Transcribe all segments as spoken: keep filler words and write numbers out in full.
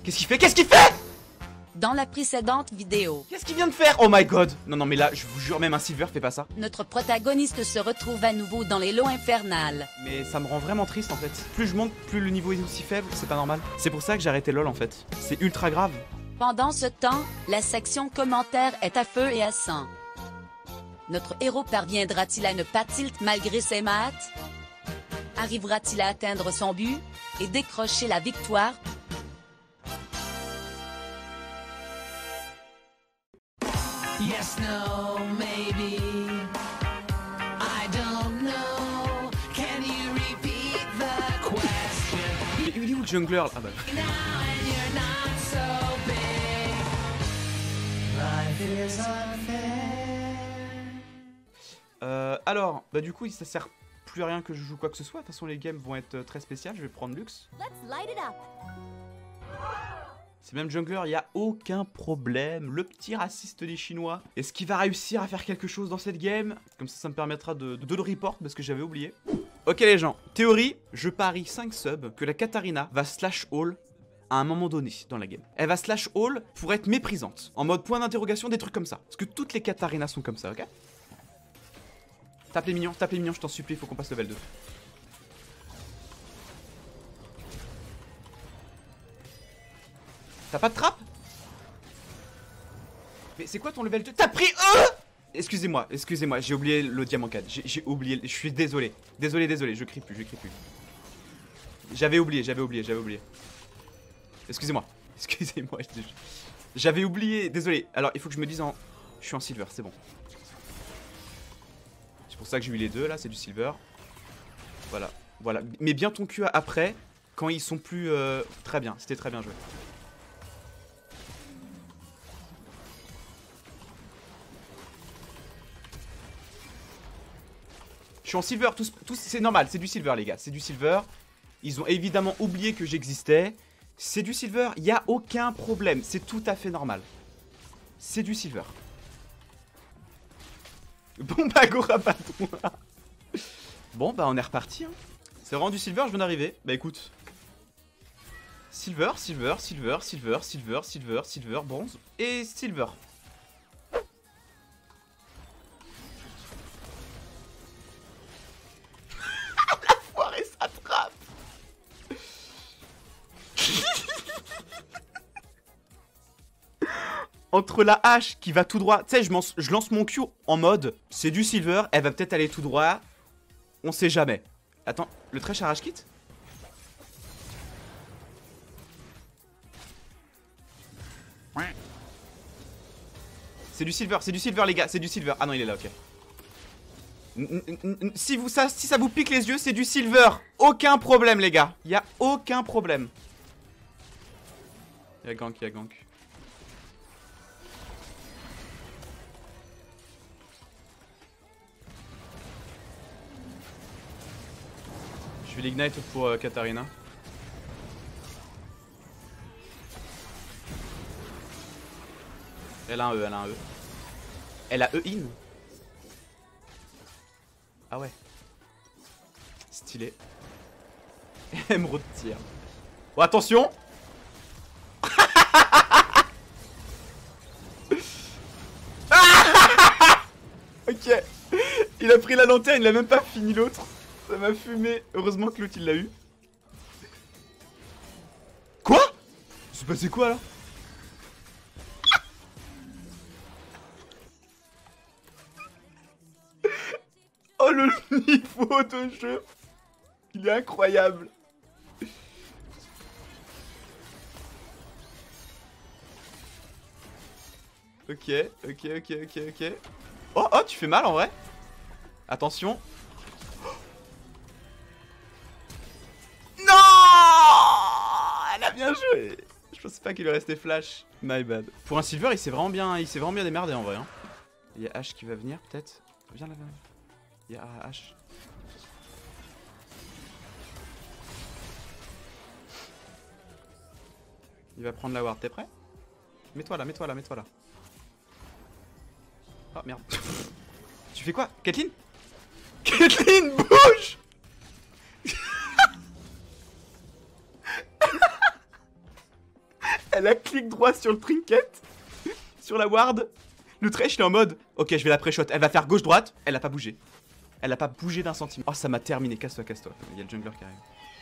Qu'est-ce qu'il fait? Qu'est-ce qu'il fait? Dans la précédente vidéo, Qu'est-ce qu'il vient de faire? Oh my god. Non, non, mais là, je vous jure, même un silver fait pas ça. notre protagoniste se retrouve à nouveau dans les lots infernales. Mais ça me rend vraiment triste en fait. Plus je monte, plus le niveau est aussi faible, c'est pas normal. C'est pour ça que j'ai arrêté LOL en fait. C'est ultra grave. Pendant ce temps, la section commentaires est à feu et à sang. Notre héros parviendra-t-il à ne pas tilt malgré ses maths? Arrivera-t-il à atteindre son but et décrocher la victoire? Yes, no, maybe. I don't know. Can you repeat the question? Mais il est où le jungler? Ah bah. Now and you're not so big. Life is unfair. Euh, alors, bah du coup, ça sert plus à rien que je joue quoi que ce soit. De toute façon, les games vont être très spéciales. Je vais prendre Lux. Let's light it up. C'est même jungler, il n'y a aucun problème. Le petit raciste des Chinois. Est-ce qu'il va réussir à faire quelque chose dans cette game? Comme ça, ça me permettra de, de le report parce que j'avais oublié. Ok les gens, théorie, je parie cinq subs que la Katarina va slash all à un moment donné dans la game. Elle va slash all pour être méprisante. En mode point d'interrogation, des trucs comme ça. Parce que toutes les Katarinas sont comme ça, ok? Tape les mignons, tape les mignons, je t'en supplie, il faut qu'on passe level deux. T'as pas de trappe? Mais c'est quoi ton level deux? T'as pris E? Excusez-moi, excusez-moi, j'ai oublié le diamant quatre. J'ai oublié, je suis désolé. Désolé, désolé, je crie plus, je crie plus. J'avais oublié, j'avais oublié, j'avais oublié. Excusez-moi, excusez-moi. J'avais oublié, désolé. Alors, il faut que je me dise en... Je suis en silver, c'est bon. C'est pour ça que j'ai eu les deux, là, c'est du silver. Voilà, voilà. Mais bien ton cul après, quand ils sont plus... Euh... Très bien, c'était très bien joué. Je suis en silver, tous, tous, c'est normal, c'est du silver les gars, c'est du silver. Ils ont évidemment oublié que j'existais. C'est du silver, il n'y a aucun problème, c'est tout à fait normal. C'est du silver. Bon bah go rabat-toi. Bon bah on est reparti hein. C'est vraiment du silver, je viens d'arriver. Bah écoute. Silver, silver, silver, silver, silver, silver, silver, bronze et silver. Entre la hache qui va tout droit, tu sais, je, je lance mon Q en mode c'est du silver, elle va peut-être aller tout droit. On sait jamais. Attends, le trèche arrache kit? C'est du silver, c'est du silver les gars, c'est du silver. Ah non, il est là, ok. Si, vous, ça, si ça vous pique les yeux, c'est du silver. Aucun problème les gars, il y a aucun problème. Il y a gank, il y a gank. Je vais l'ignite pour euh, Katarina. Elle a un E, elle a un E. Elle a E in. Ah ouais. Stylé. Emerald tir. Oh attention. Ok. Il a pris la lanterne, il a même pas fini l'autre. Ça m'a fumé. Heureusement que l'autre il l'a eu. Quoi? C'est passé quoi là? Oh le niveau de jeu. Il est incroyable. Ok, ok, ok, ok, ok. Oh, oh, tu fais mal en vrai. Attention. Elle a bien joué. Je pensais pas qu'il lui restait flash. My bad. Pour un silver, il s'est vraiment bien, il s'est vraiment bien démerdé en vrai. Hein. Il y a H qui va venir peut-être. Viens là, viens là. Il y a H. Il va prendre la ward. T'es prêt? Mets-toi là, mets-toi là, mets-toi là. Oh merde. Tu fais quoi, Kathleen? Kathleen, bouge! Elle a clic droit sur le trinket. Sur la ward. Le Thresh il est en mode ok je vais la pré-shot. Elle va faire gauche-droite. Elle a pas bougé. Elle a pas bougé d'un centimètre. Oh ça m'a terminé. Casse-toi, casse-toi. Il y a le jungler qui arrive.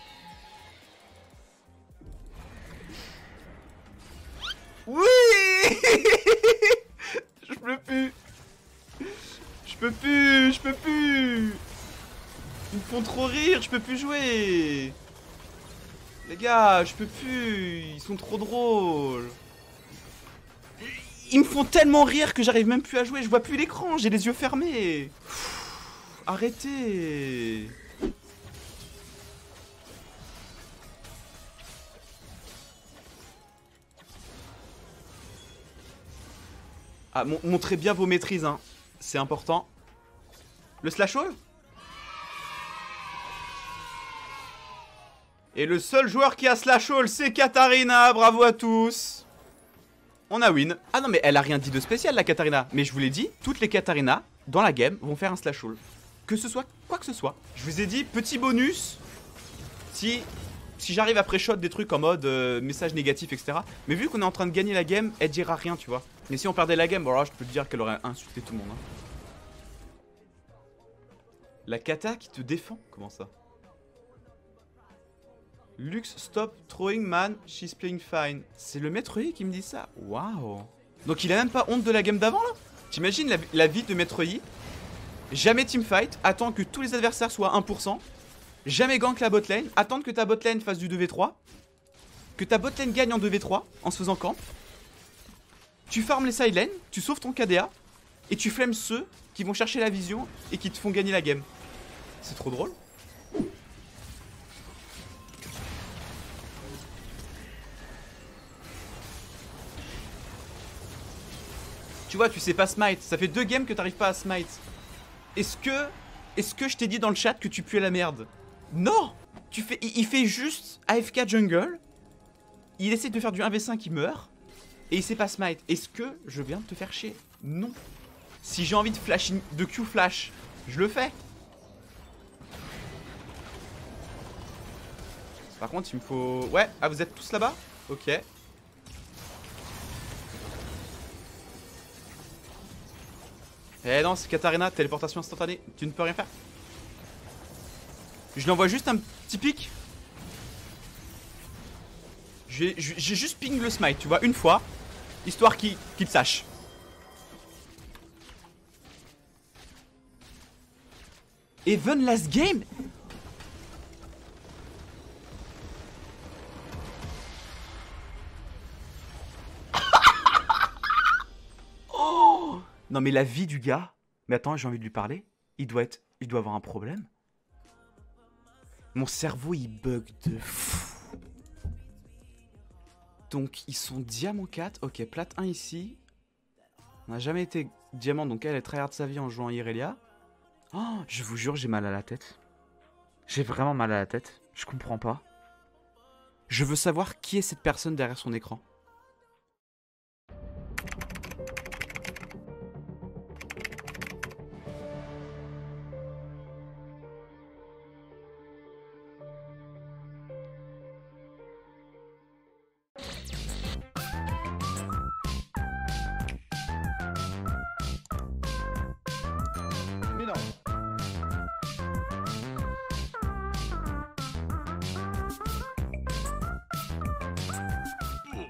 Oui. Je peux plus. Je peux plus. Je peux plus. Ils me font trop rire. Je peux plus jouer. Les gars, je peux plus. Ils sont trop drôles. Ils me font tellement rire que j'arrive même plus à jouer. Je vois plus l'écran. J'ai les yeux fermés. Pff, arrêtez. Ah, mon montrez bien vos maîtrises, hein. C'est important. Le slash all. Et le seul joueur qui a slash all, c'est Katarina. Bravo à tous. On a win. Ah non, mais elle a rien dit de spécial, la Katarina. Mais je vous l'ai dit, toutes les Katarinas, dans la game, vont faire un slash all. Que ce soit quoi que ce soit. Je vous ai dit, petit bonus. Si... Si j'arrive à pré-shot des trucs en mode euh, message négatif, et cetera. Mais vu qu'on est en train de gagner la game, elle dira rien, tu vois. Mais si on perdait la game, bon alors je peux te dire qu'elle aurait insulté tout le monde. Hein. La kata qui te défend? Comment ça? Lux, stop throwing man, she's playing fine. C'est le maître Yi qui me dit ça? Waouh. Donc il a même pas honte de la game d'avant là? T'imagines la, la vie de maître Yi? Jamais teamfight, attend que tous les adversaires soient un pour cent. Jamais gank la botlane, attendre que ta botlane fasse du deux v trois. Que ta botlane gagne en deux v trois en se faisant camp. Tu farmes les side lanes, tu sauves ton K D A. Et tu flemmes ceux qui vont chercher la vision et qui te font gagner la game. C'est trop drôle. Tu vois, tu sais pas smite. Ça fait deux games que t'arrives pas à smite. Est-ce que... Est-ce que je t'ai dit dans le chat que tu puais la merde? Non. Tu fais... Il, il fait juste A F K jungle. Il essaie de faire du un v cinq, il meurt. Et il sait pas smite. Est-ce que je viens de te faire chier? Non. Si j'ai envie de flash, de Q flash, je le fais. Par contre, il me faut... Ouais, ah vous êtes tous là-bas? Ok. Eh non, c'est Katarina, téléportation instantanée, tu ne peux rien faire. Je lui envoie juste un petit pic. J'ai juste ping le smite, tu vois, une fois. Histoire qu'il qu'il sache. Even last game. Oh. Non mais la vie du gars. Mais attends, j'ai envie de lui parler. Il doit être... Il doit avoir un problème. Mon cerveau il bug de fou. Donc ils sont diamant quatre. Ok, plate un ici. On n'a jamais été diamant, donc elle est tryhard sa vie en jouant Irelia. Oh, je vous jure, j'ai mal à la tête. J'ai vraiment mal à la tête. Je comprends pas. Je veux savoir qui est cette personne derrière son écran.